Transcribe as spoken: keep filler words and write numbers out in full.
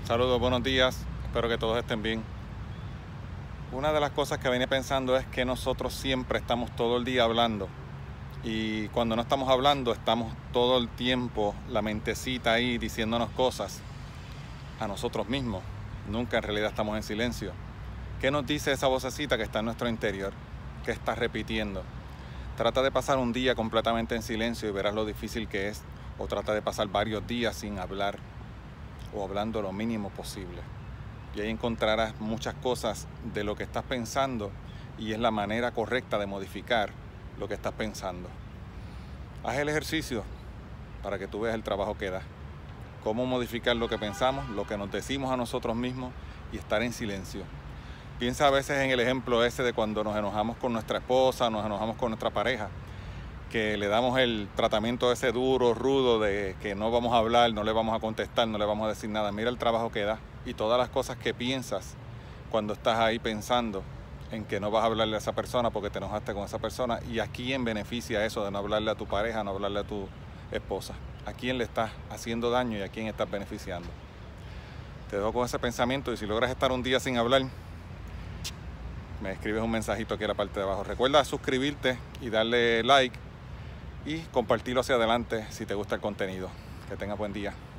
Saludos, buenos días, espero que todos estén bien. Una de las cosas que venía pensando es que nosotros siempre estamos todo el día hablando y cuando no estamos hablando estamos todo el tiempo la mentecita ahí diciéndonos cosas a nosotros mismos. Nunca en realidad estamos en silencio. ¿Qué nos dice esa vocecita que está en nuestro interior? ¿Qué está repitiendo? Trata de pasar un día completamente en silencio y verás lo difícil que es, o trata de pasar varios días sin hablar o hablando lo mínimo posible. Y ahí encontrarás muchas cosas de lo que estás pensando y es la manera correcta de modificar lo que estás pensando. Haz el ejercicio para que tú veas el trabajo que da. Cómo modificar lo que pensamos, lo que nos decimos a nosotros mismos y estar en silencio. Piensa a veces en el ejemplo ese de cuando nos enojamos con nuestra esposa, nos enojamos con nuestra pareja, que le damos el tratamiento ese duro, rudo, de que no vamos a hablar, no le vamos a contestar, no le vamos a decir nada. Mira el trabajo que da y todas las cosas que piensas cuando estás ahí pensando en que no vas a hablarle a esa persona porque te enojaste con esa persona. ¿Y a quién beneficia eso de no hablarle a tu pareja, no hablarle a tu esposa? ¿A quién le estás haciendo daño y a quién estás beneficiando? Te dejo con ese pensamiento y si logras estar un día sin hablar, me escribes un mensajito aquí en la parte de abajo. Recuerda suscribirte y darle like y compartirlo hacia adelante si te gusta el contenido. Que tengas buen día.